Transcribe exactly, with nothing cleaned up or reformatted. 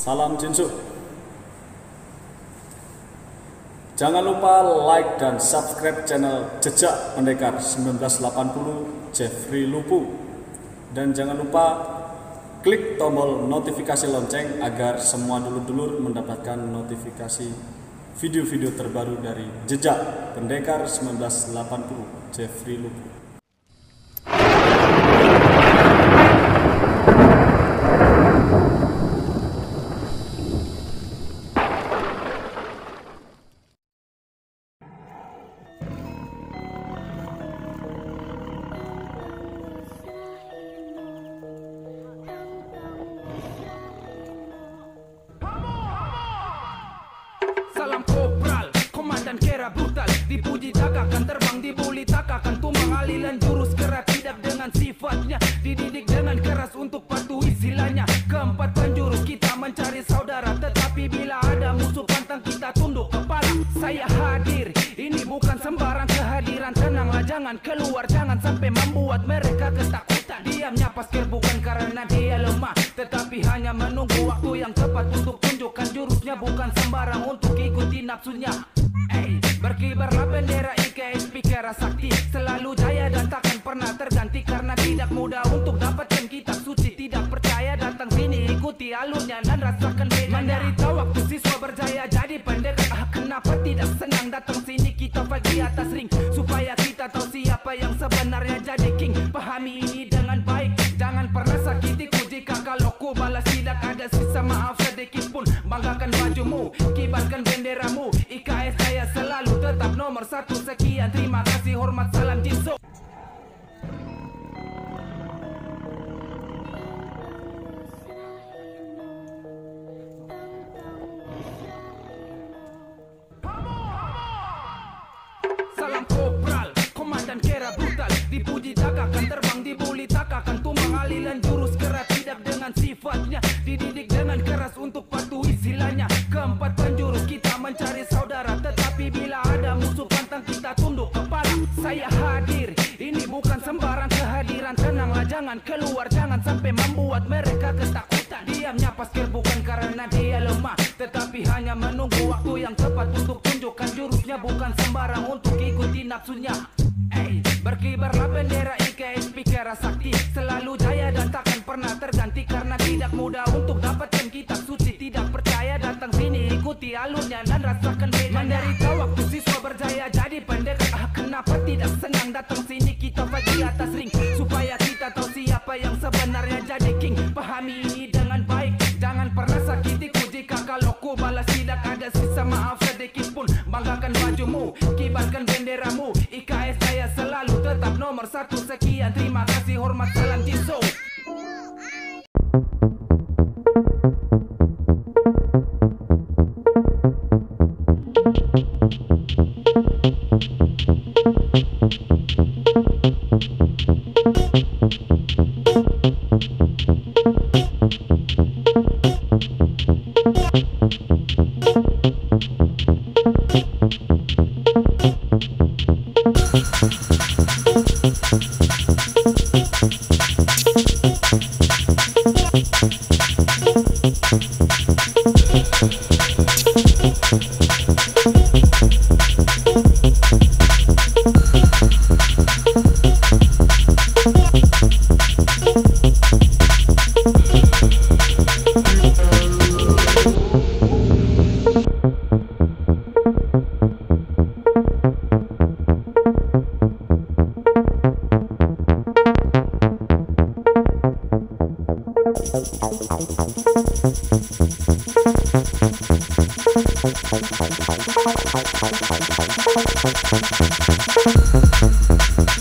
Salam Jinsu. Jangan lupa like dan subscribe channel Jejak Pendekar seribu sembilan ratus delapan puluh Jeffrey Lupu. Dan jangan lupa klik tombol notifikasi lonceng agar semua dulur-dulur mendapatkan notifikasi video-video terbaru dari Jejak Pendekar seribu sembilan ratus delapan puluh Jeffrey Lupu. Salam kopral, komandan kera brutal. Dipuji takakan, terbang dibuli takakan. Tumbang alilan jurus gerak tidak dengan sifatnya. Dididik dengan keras untuk patuhi silanya. Keempat penjuru kita mencari saudara, tetapi bila ada musuh pantang kita tunduk kepala. Saya hadir, ini bukan sembarang kehadiran. Tenanglah, jangan keluar, jangan sampai membuat mereka ketakutan. Diamnya paskir bukan karena dia lemah, tetapi hanya menunggu waktu yang tepat untuk tunjukkan jurusnya. Bukan sembarang untuk ikuti nafsunya. Hey, berkibarlah bendera I K S P Kera Sakti, selalu jaya dan takkan pernah terganti. Karena tidak mudah untuk dapatkan kitab suci. Tidak percaya datang sini, ikuti alurnya dan rasakan bedanya. Menderita waktu siswa berjaya jadi pendekar. Ah, kenapa tidak senang datang sini, kita fight di atas ring, supaya kita tahu siapa yang sebenarnya jadi king. Pahami ini dengan baik, jangan pernah sakitiku. Jika kalau ku balas tidak ada sisa maaf sedikit pun. Banggakan bajumu, kibarkan benderamu. I K S saya selalu tetap nomor satu. Sekian, terima kasih, hormat, salam Jinsu. Salam kopral, komandan kera brutal. Dipuji takakan, terbang dibuli takakan. Tumbang alilan jurus gerak tidak dengan sifatnya. Dididik dengan keras untuk patuhi silanya. Keempat penjuru kita mencari saudara, tetapi bila ada musuh pantang kita tunduk kepala. Saya hadir, ini bukan sembarang kehadiran. Tenanglah, jangan keluar, jangan sampai membuat mereka ketakutan. Diamnya paskir bukan karena dia lemah, tetapi hanya menunggu waktu yang tepat untuk tunjukkan jurusnya. Bukan sembarang untuk ikuti nafsunya. Hey, berkibarlah bendera I K S P Kera Sakti, selalu jaya dan takkan pernah terganti. Karena tidak mudah untuk dapatkan kitab suci. Tidak percaya datang sini, ikuti alurnya dan rasakan bedanya. Menderita waktu siswa berjaya jadi pendekar. Ah, kenapa tidak senang datang sini, kita fight di atas ring, supaya kita tahu siapa yang sebenarnya jadi king. Pahami ini dengan baik, jangan pernah sakitiku. Jika kalau ku balas tidak ada sisa maaf sedikit pun. Banggakan bajumu, kibarkan benderamu. I K S saya selalu tetap nomor satu. Sekian, terima kasih, hormat, salam Jinsu. We'll be right back.